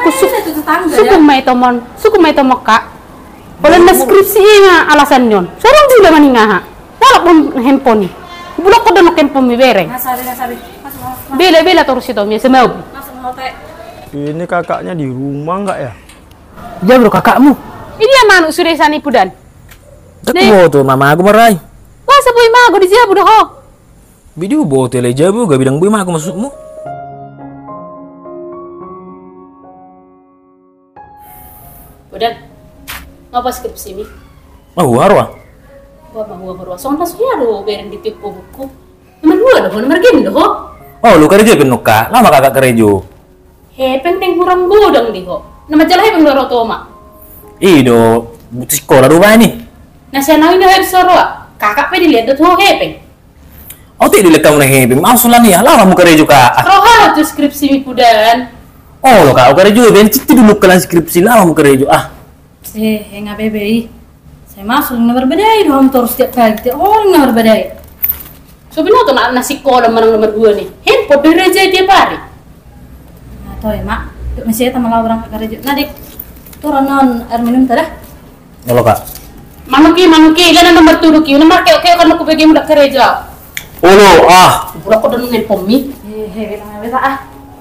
suku mai to kak. Kalau na skripsi nga alasan yon. Sarang juga maningaha. Walaupun handphone. Bulak ko doon handphone mi bereng. Nasari. Bela terus itu mi semau. Ini kakaknya di rumah nggak ya? Ya bro kakakmu. Ini yang manuk sudah sani pudan. Ketemu tuh mama aku merai. Wah sabui ma aku dijabu dah ho. Video bawa tele jabu gak bilang bui mah aku masukmu. Pudan. Ngapa skripsi mi? Mau harwa. Wah mau harwa. Soalnya suya do bereng di tiap buku. Nomor game doh. Oh lu kerja penuka. Lama kakak kerja. Penting kurang godang di ho. Nama jalan hepeng doro toma. Ido sekolah rumah ini. Nah saya nawi dah harus sorwa. Kakak pe dilihat tuh hepeng. Oh tidak dilihat kamu nih mau sulan ya. Lama mau kerja juga. Roha tuh skripsi mi pudan. Oh lo kak kerja ben citi dulu kelas skripsi lama mau kerja Enggak bebe. Saya masuk nomor badai dong terus setiap pagi. Orang nomor badai. Sebenarnya tuh nasi sekolah menang nomor 2 nih. Handphone dari aja tiap hari. Nah, toh ya mak. Masih sama orang kerja. Nadik. Turun non air minum tada. Halo kak. Manuki, kan nomor 7 ki. Nomor kayak kan aku pengen udah kerja. Oh lo Udah aku udah handphone mi. Beta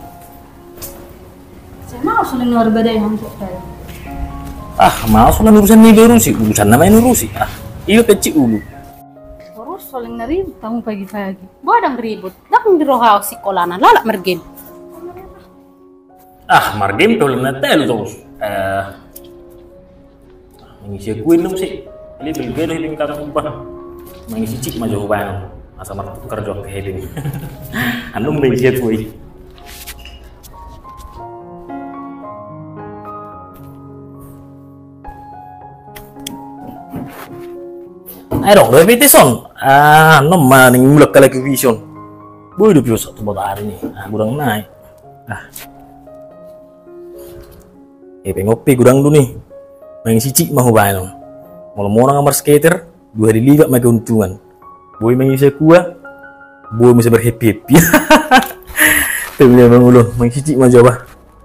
Saya mau suling nomor badai dong setiap pagi. Mau sulan urusan ini berusi. Urusan namanya nurusi. Iya kecil ulu. Terus saling ribut kamu pagi-pagi. Badang ribut. Dakang di roha sekolahna lalak mergen. Margim tuh lena telu terus. Mengisi kuin dong sih. Ini belum ini kakak sumpah. Mengisi cik maju bang. Masa martu kerja ke heding. Anu mengisi kui. Ayo dong, dua PT son. Nomor nih mulai kali ke vision. Boy udah biasa satu hari nih. Kurang naik. Pengopi kurang dulu nih. Main cicik mau bayar. Mau orang kamar skater 2 hari liga main keuntungan. Boy main saya kuah. Boy bisa berhappy. Tapi dia mengulur. Main cicik mau coba.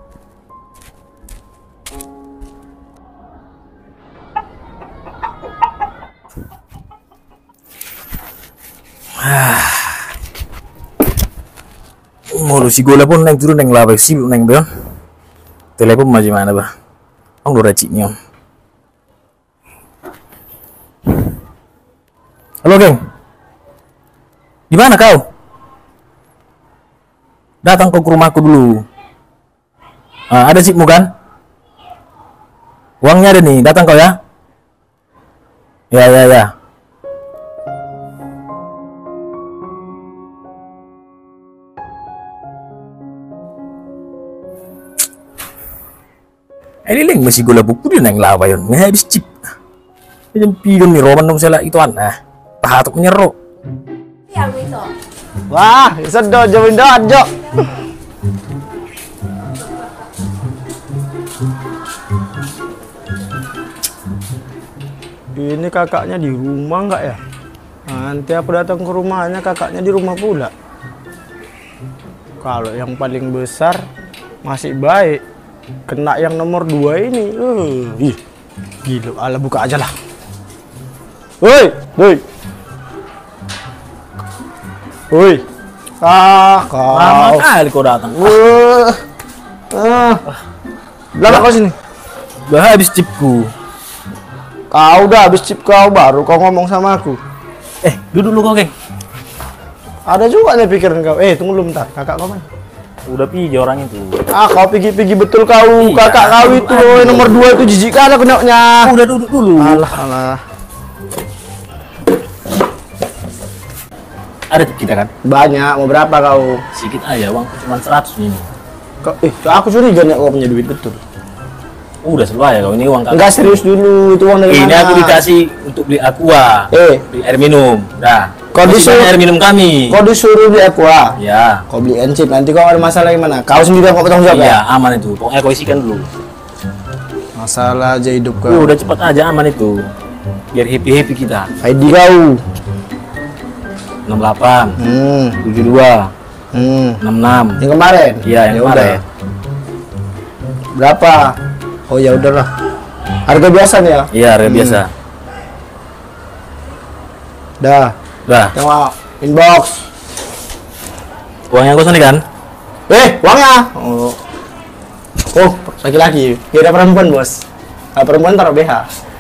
Mau lu si gola pun neng turun neng laba sibuk neng bel. Telepon macam mana bah? Ang lu raciknya. Halo geng, di mana kau? Datang kau ke rumahku dulu. Ada chipmu kan? Uangnya ada nih, datang kau ya? Ya. Ini masih gula buku dia neng lava yon, nggak habis chip. Macam pion nih roman dong saya itu tahatuk menyerok. Yang itu. Wah, sedot jauhin dojo. Ini kakaknya di rumah nggak ya? Nanti aku datang ke rumahnya, kakaknya di rumah pula. Kalau yang paling besar masih baik. Kena yang nomor 2 ini. Gila, ala buka aja lah. Woi. Kau. Lama kali kau datang. Belakang kau sini. Udah habis chipku. Kau udah habis chip kau, baru kau ngomong sama aku. Duduk dulu kau geng. Ada juga nih pikiran kau. Tunggu dulu bentar. Kakak kau mana? Udah pergi orang itu. Kau pergi betul kau. Iya, Kakak kau itu nomor 2 itu jijik kali kenoknya. Udah duduk dulu. Alah. Ada kita kan? Banyak, mau berapa kau? Sedikit aja, uang cuma 100 ini. Aku curiga nih kau punya duit betul. Udah selesai kau ini uang kakak. Enggak serius dulu, itu uang dari mana? Ini aku dikasih untuk beli aqua. Beli air minum. Dah. Kau disuruh air minum kami. Kau disuruh beli aqua. Ya. Kau beli encik, nanti kau ada masalah gimana? Kau sendiri yang kau bertanggung jawab Iya, ya? aman itu. Pokoknya kau isikan dulu. Masalah aja hidup kau. Udah cepat aja aman itu. Biar happy kita. ID kau. 68. 72. 66. Yang kemarin? Iya, yang Ya kemarin. udah. Berapa? Oh ya udahlah. Harga biasa nih ya? Iya, harga biasa. Dah. Dah. Tengok inbox. Uangnya kosong nih kan? Uangnya. Oh. Oh, laki-laki. Kira perempuan, Bos. Perempuan taruh BH.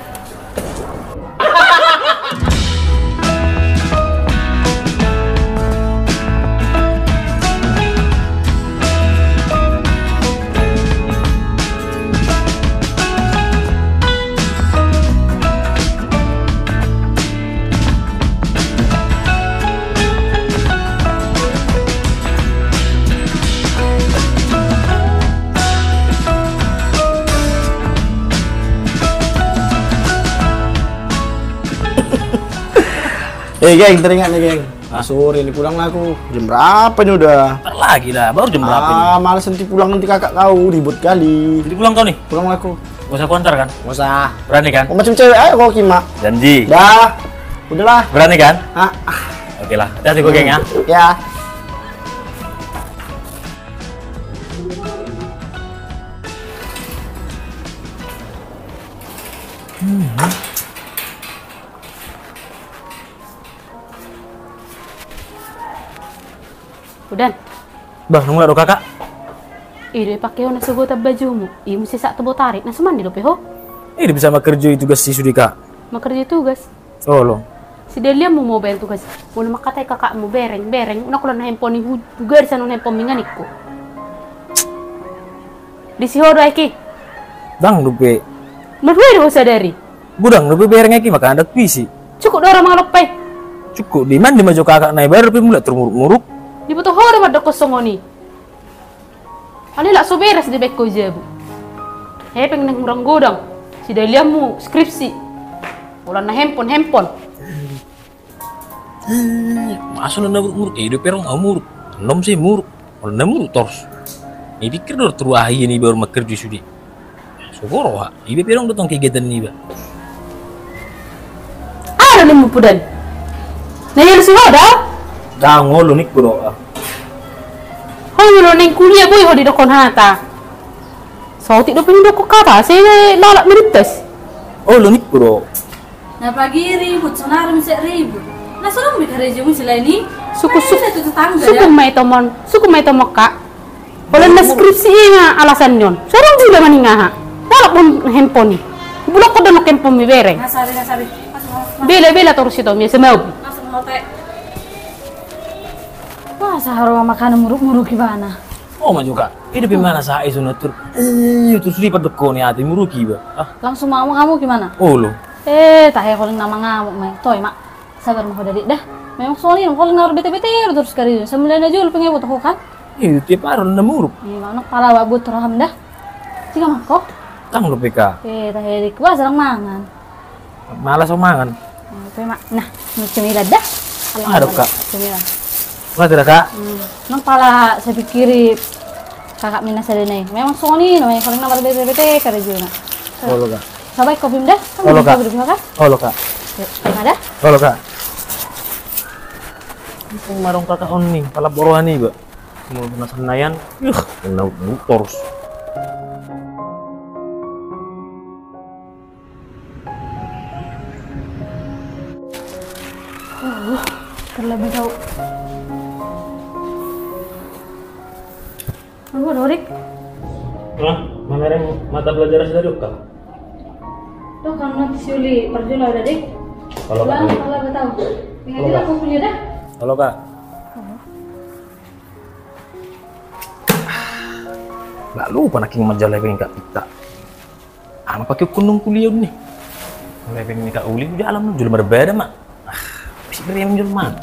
Geng, teringat nih, geng. Sore ini pulang lah aku. Jam berapa nih udah? Ntar lagi lah, baru jam berapa ini? Males nanti pulang, nanti kakak kau ribut kali. Jadi pulang kau nih? Pulang lah aku. Gak usah kontar kan? Gak usah. Berani kan? Oh, macam cewek aja kau, Kima. Janji. Dah. Udahlah. Berani kan? Ah. Oke lah, hati-hati kau geng ya. Ya. Udan. Bang, nunggu ada kakak? Ide pakai ona segota bajumu. Iya mesti sak tebo tarik. Nah semandi do peho. Ini bisa makerja tugas si Sudika. Makerja tugas. Oh lo. Si Delia mau bayar tugas. Boleh makatai kakak mau bereng. Una kulan handphone ni juga di sana handphone minganikku. Di si hodo iki. Bang, dupe. Merui do sadari. Budang, dupe bereng iki maka ada visi. Cukup do orang mangalopai. Cukup di mana di maju kakak naik baru dupe mulai termuruk-muruk. Di betul hodo pada kosongoni. Ali lah so beres di beko jabu. Pengen nang murang godang. Si Delia mu skripsi. Ulan na handphone. Masuk na muruk hidup pero nggak muruk. Nom sih muruk. Kalau na muruk terus. Ini pikir dor teruahi ini baru makerja sudi. Syukur wah. Ibe pero datang kegiatan ini ba. Ada nih mupudan. Nah yang si hoda. Dah ngolo nik bro. Hoy lo neng kuliah boy hodi dokon hata. So ti do pengen doko kata saya lalak merites. Oh lo nik bro. Nah pagi ribut, sonar mesti ribut. Nah sudah mikir aja mesti lah ini. Suku Itu tetangga suku ya. mai tomon kak. Kalau na skripsi nga alasan nyon. Sarang juga maningaha. Lalak pun handphone ni. Bulak ko dono handphone mi bereng. Nasabi. Bela terus itu mi semau. Masuk hotel. Wah, seharusnya makanan muruk-muruk gimana? Oh mah juga. Hidup di mana saya sunat tur. Terus lipat deko nih hati muruki ba. Ah. Langsung mau kamu gimana? Oh lo. Tak ya kalau nama ngamuk mah. Toy mak, sabar mah dari dah. Memang soalnya kalau ngaruh bete-bete terus kali. Sembilan aja lu pengen buat aku kan? Itu tiap hari na muruk. Iya, mana pala wak buat raham dah. Jika mah kok? Tang lo PK. Tak ya di kuah serang mangan. Malas omangan. Toy mak, nah, cemilan dah. Ada kak. Cemilan. Nggak tidak kak. Nang pala saya pikir kakak mina sadene. Memang soalnya namanya kalau nama bete-bete kare juna. Oh lo kak. Sabai kopi dah. Halo, Kak. Kak. Oh lo kak. Ada? Oh lo kak. Ini marong kakak on nih. Pala borohan nih ba. Mau kena senayan. Kena terus. Terlebih tahu. Apa Dorik? Hah? Mana mata pelajaran sudah dok kak? Tuh kan nanti siuli perjula udah dek. Kalau kak. Kalau tahu. Ingat aku punya dah. Halo kak. Gak lupa nak ingin majalah yang kak kita. Ama pakai kunung kuliah nih. Mulai pengen kak uli di alam jual berbeda mak. Bisa beri yang jual mak.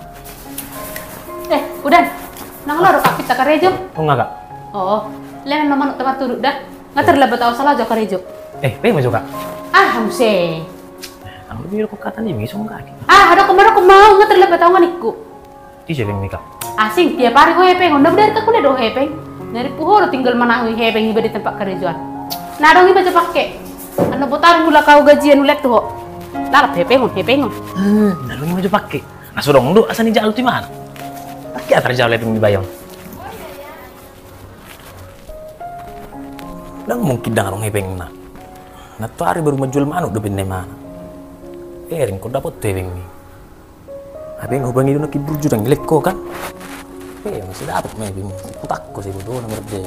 Udan. Nang lo kak kita karejo. Oh enggak kak. Oh, lain nama tempat turut dah. Nggak terlalu tahu salah jo karejo. Pengen maju kak. Hause. Ang lebih kok kata nih bisa enggak? Ada kemarin aku mau nggak terlalu tahu nganiku. Di siapa yang nikah? Asing tiap hari kau hepeng. Udah dari aku udah do hepeng. Dari puhur tinggal mana hepeng iba di tempat kerjaan. Nah dong iba coba pakai. Anu putar gula kau gajian ulet tuh. Lalap hepeng. Nah lu maju pakai. Nah sudah ngunduh asal nih jalan di mana? Pakai atar jalan yang dibayang. Dan mungkin dah orang hebeng na. Nah tuh hari baru menjual manuk do benda mana. Ring kau dapat tuh hebeng ni. Hebeng hubang itu nak kibur jurang gelek kau kan. Masih dapat hebeng. Tak kau sih bodoh nomor dia.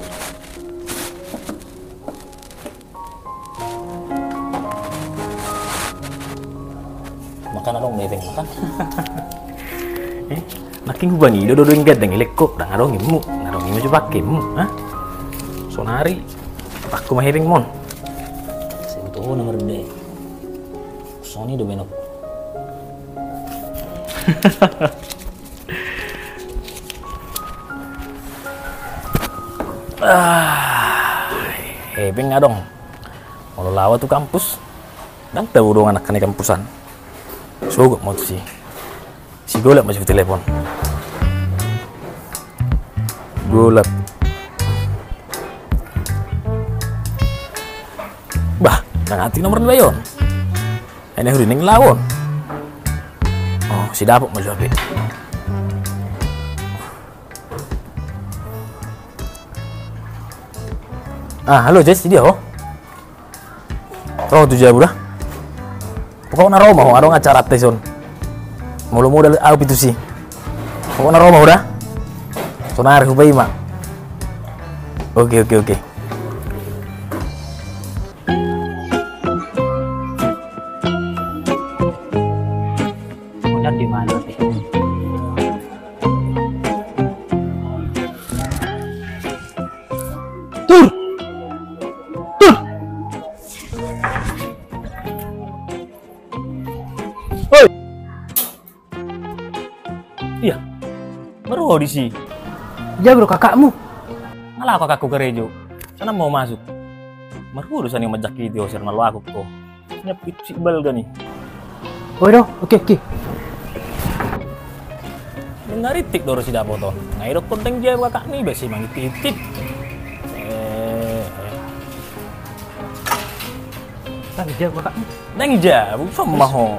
Makan dong hebeng makan. Naking hubang itu do enggak dengan gelek kau. Dah ngadong imu, ngadong imu coba pakai mu, ah. Sonari. Aku mah hebeng mon. Sebetulnya nomor D. Sony do benok. Hebeng nggak dong. Kalau lawa tuh kampus. Dan tahu dong anak-anak kampusan. Sogok mau tuh si golap masih telepon. Golap. Bah, nangati nomor 2 yon. Ini hari neng lawon. Oh, si dapat mau jawab. Halo Jess, dia oh. Tuh jawab dah. Pokoknya naro mau arong acara teson. Mulu modal au itu sih. Pokoknya naro mau dah. Sonar hubai mak. Oke. Di mana sih? Tur. Oi. Iya. Baru di sini. Ya bro kakakmu. Ngalah kakakku gerejo. Sana mau masuk. Baru urusan yang majak itu osir nalu aku kok. Nyepit si bal gani. Oh dong, oke. Ngaritik doro si dapoto. Ngairok konteng dia kakak nih besi mangitit. Tang jawab kakakmu. Nang jawab sama ho.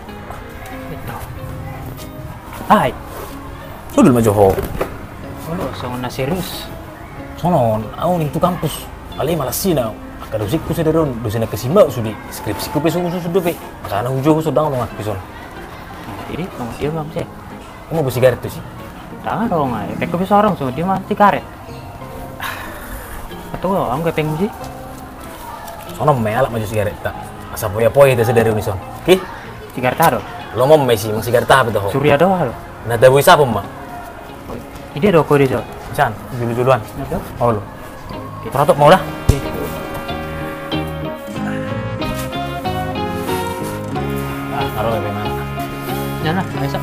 Hai. Sudul majoho. Oh, soalnya serius. Sonon, aku nih itu kampus. Ali malas sih now. Kalau sih ku sederon, dosen kesimbau sudi. Skripsi ku pesu sudah pe. Karena hujung sudah ngomong aku son. Jadi kamu dia bang sih. Kamu mau sigaret tuh sih? Jangan dong, kayak kopi sorong so dia mah sigaret. Atau kamu kayak pengen sih? Sono melak maju sigaret tak. Asa poya-poya itu sedari unison. Ki? Sigaret ada. Lo mau mesi, mang sigaret apa tuh? Surya doang lo. Nah, tahu siapa mak? Ide do kode so. Chan, duluan. Ada? Oh lo. Peratok mau lah. Naruh ya mana? Nah, masuk.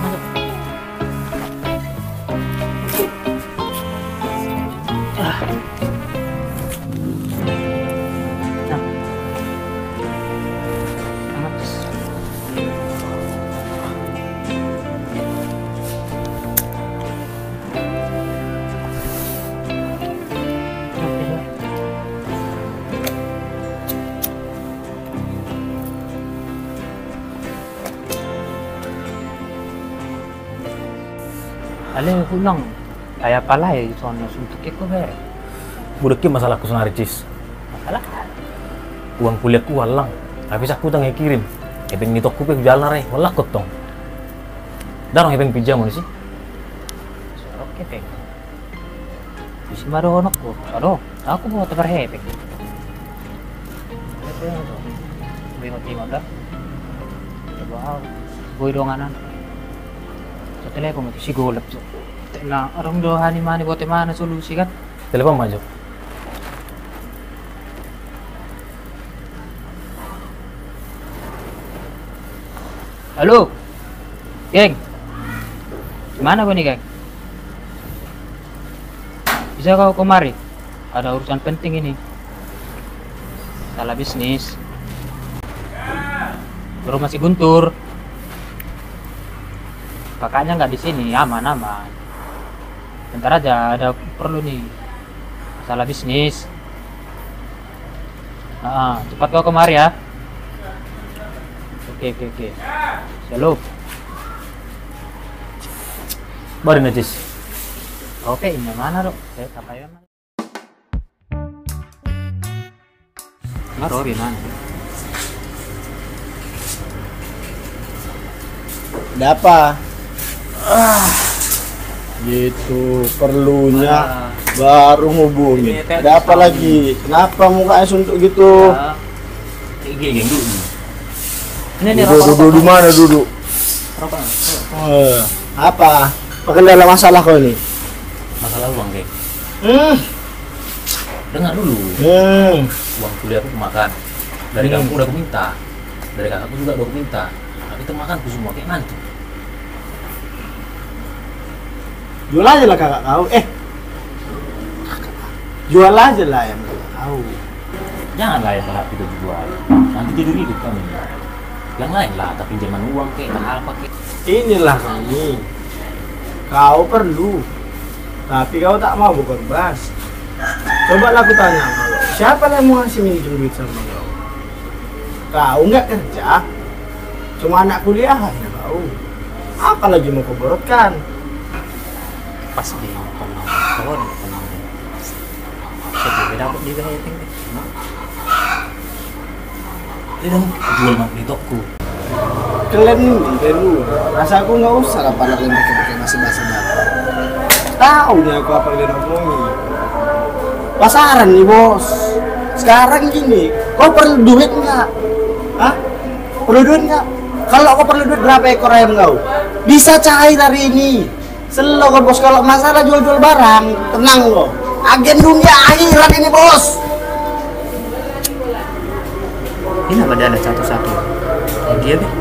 Alin kulang. Kayak pala ya soalnya suntuk ko be. Budeknya masalah ku senari cis. Masalah. Uang kuliahku walang. Habis aku tang kirim. Ebeng ni toko pe jalan re, walah kotong. Darong ebeng pijam sih. Oke, Peng. Bisa baru anak ko. Aku mau tebar hepek. Bimo dah. Coba boy donganan. Setelah aku mati si golap so. Tela orang dohani mani buat mana solusi kan? Telepon maju. Halo, geng. Gimana kau nih, geng? Bisa kau kemari? Ada urusan penting ini. Salah bisnis. Baru masih guntur. Kakaknya nggak di sini, aman. Bentar aja, ada perlu nih. Salah bisnis. Cepat kau kemari ya. Oke. Shalom. Baru najis. Oke, ini mana dok? Saya kapayan. Maro gimana? Ada apa? Gitu perlunya baru hubungin. Ada apa lagi? Kenapa mukanya suntuk gitu? Geng dulu. Ini Duduk di mana duduk? rokok. Apa? Kendala masalah kau ini? Masalah uang, geng. Hmm. Dengar dulu. Uang kuliah aku makan. Dari kampung udah aku minta. Dari kakakku juga udah aku minta. Tapi termakanku semua kayak mantu. Jual aja lah kakak kau. Jual aja lah yang kakak kau. Janganlah yang kakak kita jual. Nanti tidur hidup kami. Yang lain lah, tapi pinjaman uang kayak apa kayak. Inilah kami. Kau perlu. Tapi kau tak mau berkorban. Coba aku tanya sama kau. Siapa yang mau ngasih minjem duit sama kau? Kau nggak kerja. Cuma anak kuliahan ya kau. Apa lagi mau kau borotkan? Pas di pohon. Saya dapat di Hepeng. Dia dong jual mak di toko. Kalian dulu. Rasa aku nggak usah lah pada kalian pakai masih bahasa tahu nih aku apa yang ngomongin. Pasaran nih bos. Sekarang gini, kau perlu duit nggak? Hah? Perlu duit nggak? Kalau kau perlu duit berapa ekor ayam kau? Bisa cair hari ini. Selo kau bos, kalau masalah jual-jual barang, tenang lo. Agen dunia akhirat ini bos. Ini apa ada satu-satu? Dia deh.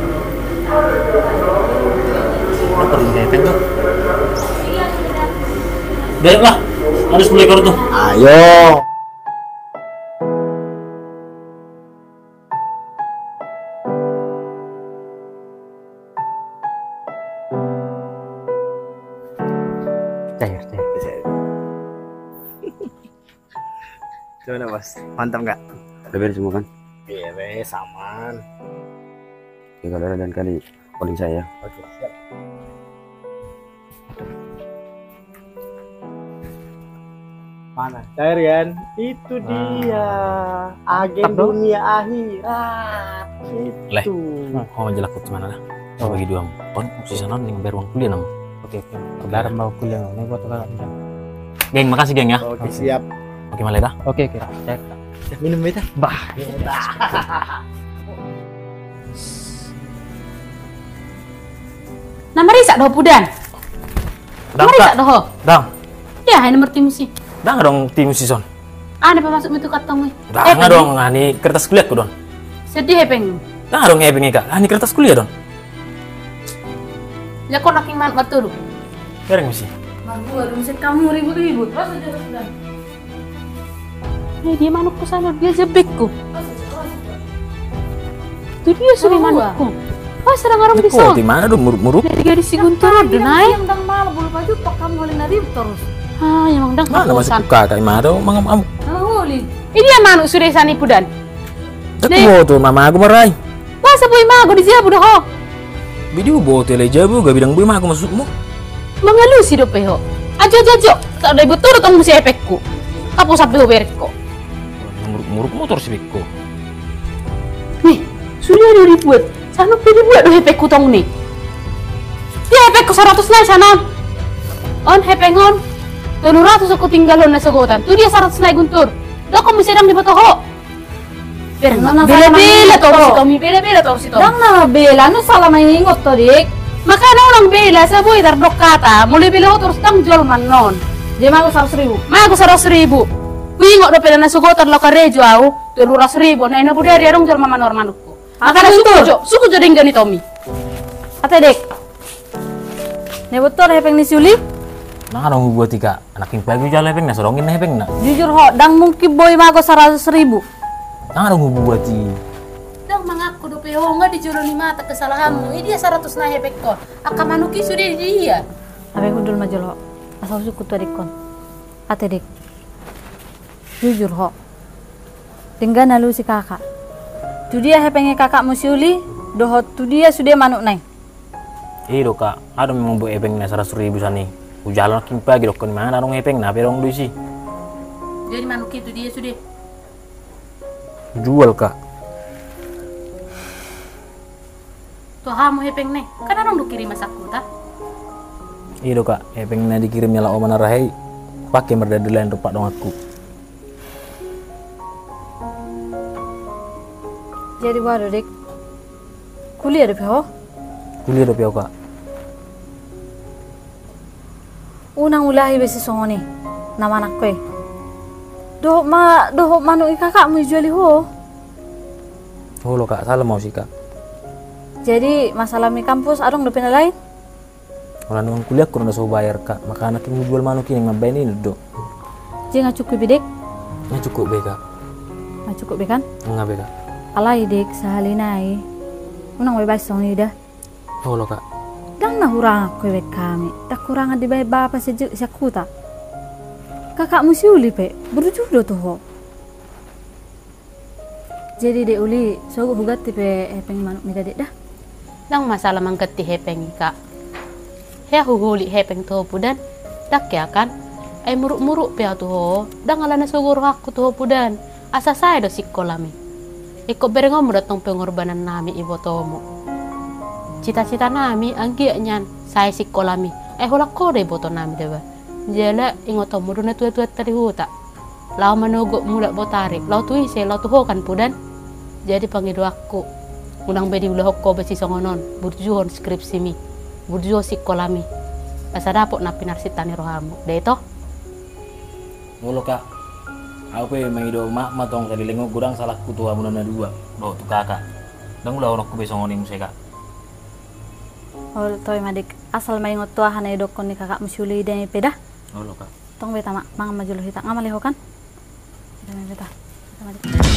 Lo perlu Hepeng tuh. Baiklah, harus 10 ekor tuh. Ayo. Cair. Gimana bos? Mantap nggak? Udah beres semua kan? Iya wes, aman. Ya kalau ada dan kali calling saya. Oke, siap. Mana? Cair kan? Itu dia. Agen dunia akhirat. Leh. Itu. Mau aja laku kemana lah? Kau bagi 2 ton, sisa non yang bayar uang kuliah nam. Oke. Kebaran mau kuliah ini buat kakak. Geng, makasih geng ya. Oke, siap. Oke, malih dah. Oke, kira. Cek. Minum beta. Bah. Nama risak doh pudan. Nama risak doh. Dang. Ya, ini nomor tim sih. Dang dong tim sison. Ada apa masuk itu katong? Dang dong, ini kertas kuliahku dong. Sedih Hepeng. Dang dong Hepeng Kak. Ini kertas kuliah dong. Ya kok laki man betul. Bareng misi. Gua rumusnya kamu ribut-ribut. Terus aja sudah. Dia manukku sana, dia jebekku. Itu dia sudah manukku. Oh, serang orang bisa. Di mana dong muruk-muruk? Dari gadis si Guntur ada naik. Yang dang malu bulu baju tok kamu oleh ribut terus. Ah, yang dang Mana masih kapusan. buka kayak mana dong mangam. Huli. Ini dia manuk sudah sani pudan. Tapi mau tuh mama aku marahin. Masa boy mah aku dijabu dah ho. Video bawa telejabu gak bilang boy mah aku masukmu. Mengeluh si dope ho. Ajo. Tak ada ibu turut kamu si epekku. Kapu sampai ho berko. Muruk motor sih Beko. Nih, sudah ada dibuat. Sana pilih buat do hepekku tong nih. Dia hepekku 100 naik sana. On hepengon. 200 aku tinggal on nasagotan. Tu dia 100 naik Guntur. Dah kamu sedang di batoho. Bela-bela tau si Tommy, bela-bela tau si Tommy. Dang na bela no salah main ingot to dik. Makanya orang bela sa boy tardok kata. Mulai bela ho terus tang jual manon. Dia mah 100.000. Ma aku 100.000. Wingok do pela nasugotan lo karejo au. 200.000. Nah ina budaya dia dong jual mama normanukku. Makanya suku jo dingga ni Tommy. Ate dik. Ne betul Hepeng ni Suli. Nah dong buat tiga anak yang pagi jalan Hepeng, nah sorongin Hepeng nak. Jujur ho, dang mungkin boy mah aku 100.000. Nah dong buat ti. Dang mangaku do peho nga di jolo ni mata kesalahanmu. Ini dia 100 na hepekko. Akamanuki sudah dia. Abe kudul majol ho. Asal suku tu adik kon. Ate dik. Jujur ho. Tinggal nalu si kakak. Tu dia Hepengnya kakak Musiuli. Doho tu dia sudah manuk nai. Iya kak, ada memang buat Hepeng nah 100.000 sani. Ujalan kim pagi dok kon mana dong Hepeng nah perong dulu sih. Jadi manuki itu dia sudah. Jual kak. Tuh kamu hepeng nih, kan orang udah kirim masaku tak? Iya kak, pengen dikirimnya lah Oma Narahai pakai merdada lain rupak dong aku. Jadi baru dek kuliah deh ho? Kuliah dong ya kak. Unang ulahi besi songoni nama anak kue. Doh manu kakak mau juali ho. Oh lo kak, salah mau sih kak. Jadi masalah mi kampus adong udah pindah lain. Orang dengan kuliah kurang udah bayar kak, maka anak yang jual manu kini ngapain ini dok? Jadi nggak cukup dek? Nggak cukup beka. Nggak cukup kan? Nggak beka. Alai dek sahalinai. Unang bebas songoni dah. Oh lo kak. Dang na hurang aku wek kami. Tak kurangan di bayar bapa sejuk siaku tak. Kakak musi uli pe, berjudo tuh ho. Jadi dek uli, so hugat tipe hepeng manuk mida dek dah. Dang masalah mangketi hepeng kak. Hea huhuli hepeng tuh pudan, dak ya kan? Muruk-muruk pia tuh ho. Dang alana sugur aku tuh pudan. Asa saya do sikolami. Iko berengom datang pengorbanan nami ibu tomo. Cita-cita nami anggiaknya saya sikolami. Hulak kode boto nami deba. Jala ingoto muduna tua-tua tadi huta. Lau menuguk mulak botari. Lau tuh ise lau tuh kan pudan. Jadi panggil aku. Unang bedi ulah hokko besi songonon. Burjuhon skripsi mi. Burjuhon sikolami. Asa dapok na pinarsitani rohamu. Deh toh. Mulu kak. Aku pengen do mak matong tadi lengok gudang salah kutu amunana dua. Do tu kakak. Dan ulah orang ku besong oning musika. Oh toy madik asal mai ngoto hanai dokon ni kakak musuli demi pedah. Oh lo kak. Tong beta mak mang majulo hita ngamale ho kan. Beta.